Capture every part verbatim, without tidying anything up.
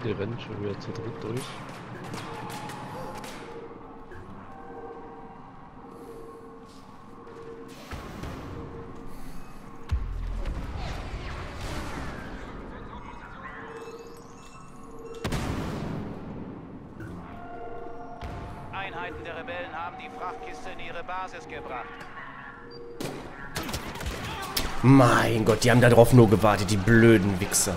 die rennen schon wieder zu dritt durch. Einheiten der Rebellen haben die Frachtkiste in ihre Basis gebracht. Mein Gott, die haben darauf nur gewartet, die blöden Wichser.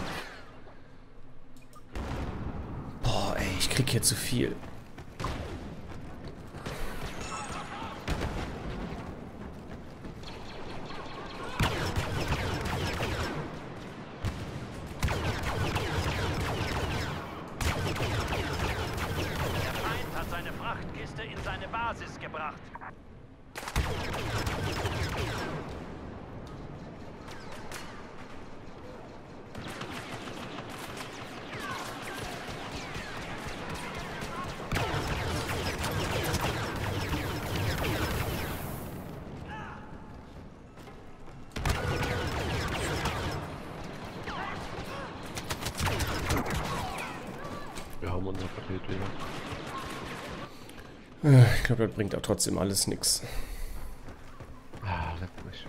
Boah, ey, ich krieg hier zu viel. Der Feind hat seine Frachtkiste in seine Basis gebracht. Wir haben unser Paket wieder. Ich glaube, das bringt auch trotzdem alles nichts. Ah, leck mich.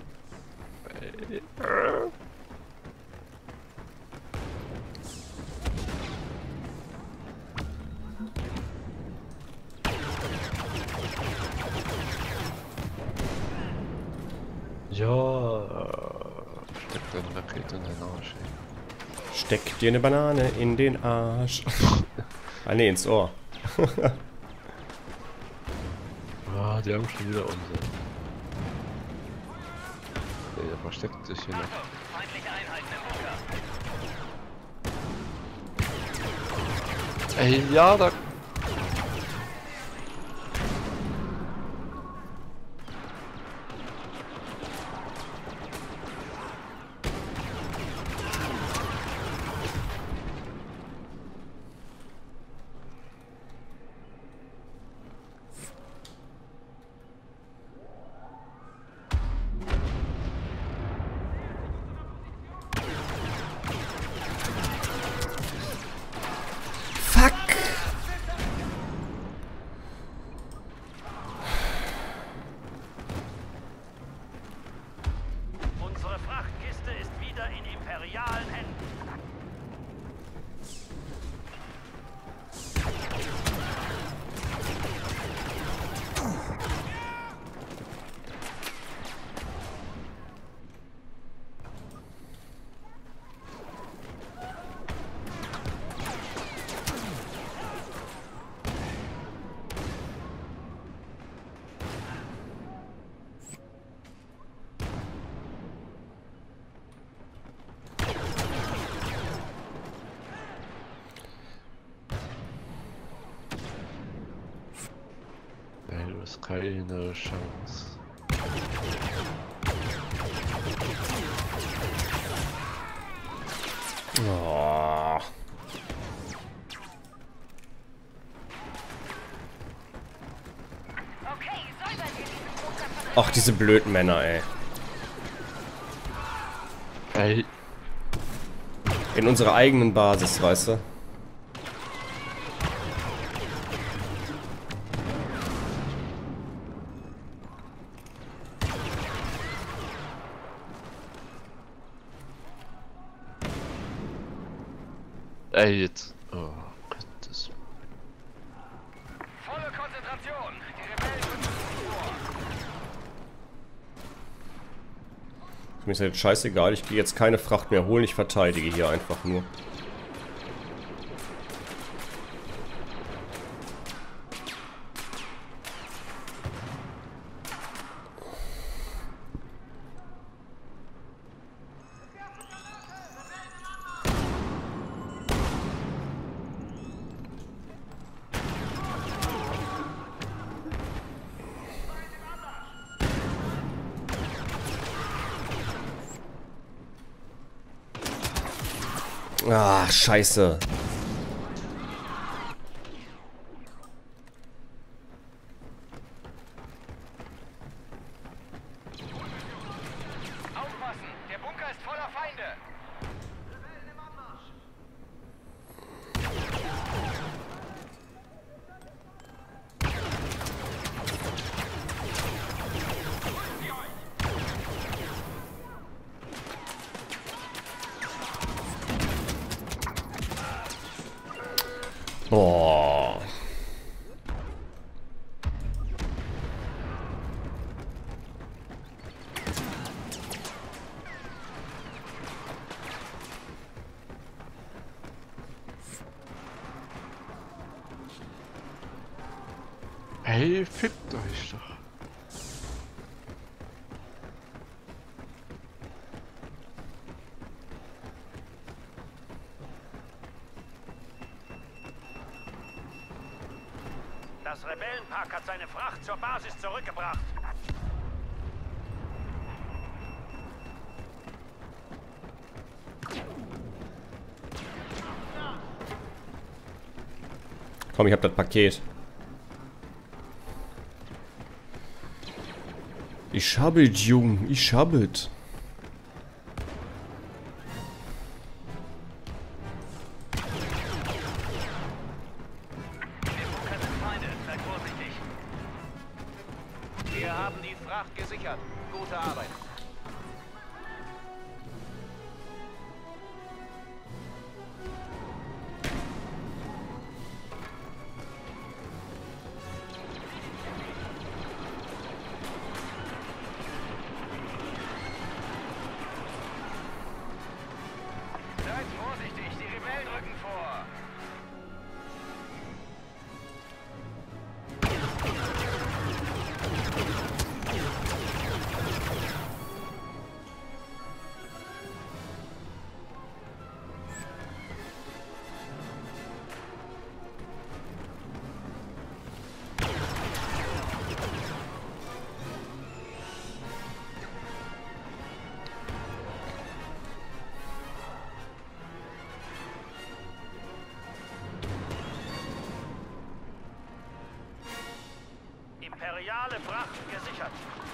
Ja, steck deine Rakete in den Arsch, ey. Steck dir eine Banane in den Arsch. Ah, ne, ins Ohr. Ah, die haben schon wieder unsere. Nee, der versteckt sich hier noch. Feindliche Einheiten im Bunker. Ey, ja, da... Fuck! Unsere Frachtkiste ist wieder in imperialen Händen. Ey, du hast keine Chance. Oh. Okay, säubert ihr diesen Bunker von Ach, diese blöden Männer, ey. Ey, In unserer eigenen Basis, weißt du? ey, jetzt. Oh, Gottes. Volle Konzentration. Die Rebellen rücken vor. Mir ist jetzt scheißegal, ich gehe jetzt keine Fracht mehr holen, ich verteidige hier einfach nur. Ah, scheiße. Aufpassen, der Bunker ist voller Feinde. Oh. Hey, fickt euch doch. Das Rebellenpack hat seine Fracht zur Basis zurückgebracht. Komm, ich hab das Paket. Ich hab es, Jung. Ich hab es. Wir haben die Fracht gesichert. Gute Arbeit. Seid vorsichtig, die Rebellen rücken vor. Imperiale Fracht gesichert.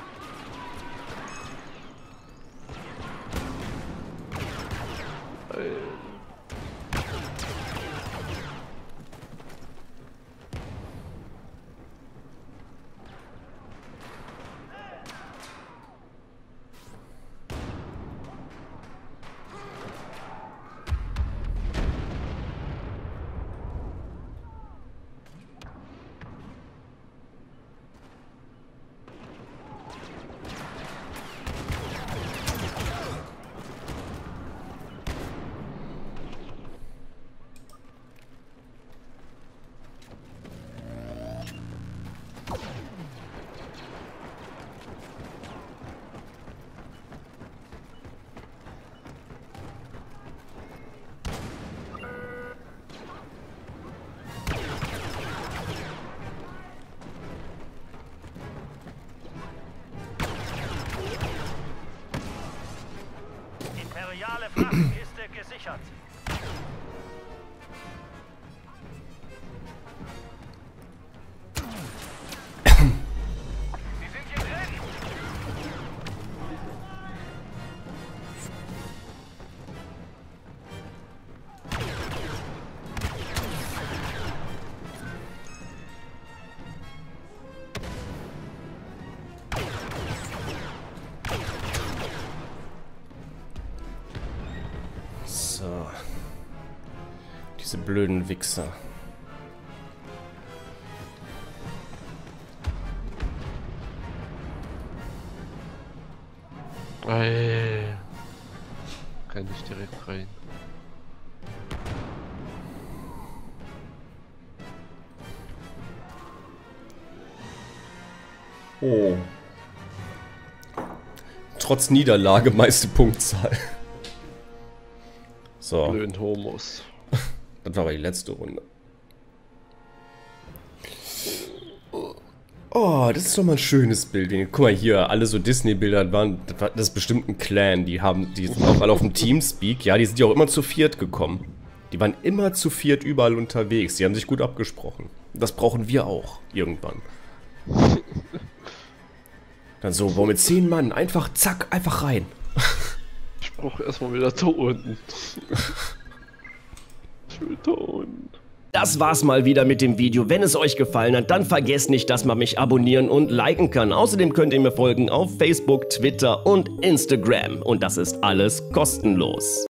Imperiale Frachtkiste gesichert. Sie sind hier drin. So. Diese blöden Wichser. Ey. Kann ich direkt rein. Oh. Trotz Niederlage meiste Punktzahl. So. Blöden Homos. Das war aber die letzte Runde. Oh, das ist doch mal ein schönes Bild. Guck mal hier, alle so Disney-Bilder waren, das, war, das ist bestimmt ein Clan, die haben, die sind auch alle auf dem Teamspeak. Ja, die sind ja auch immer zu viert gekommen. Die waren immer zu viert überall unterwegs. Die haben sich gut abgesprochen. Das brauchen wir auch, irgendwann. Dann so, boah, mit zehn Mann, einfach zack, einfach rein. Ich brauche erstmal wieder Ton. Ich will Ton. Das war's mal wieder mit dem Video. Wenn es euch gefallen hat, dann vergesst nicht, dass man mich abonnieren und liken kann. Außerdem könnt ihr mir folgen auf Facebook, Twitter und Instagram. Und das ist alles kostenlos.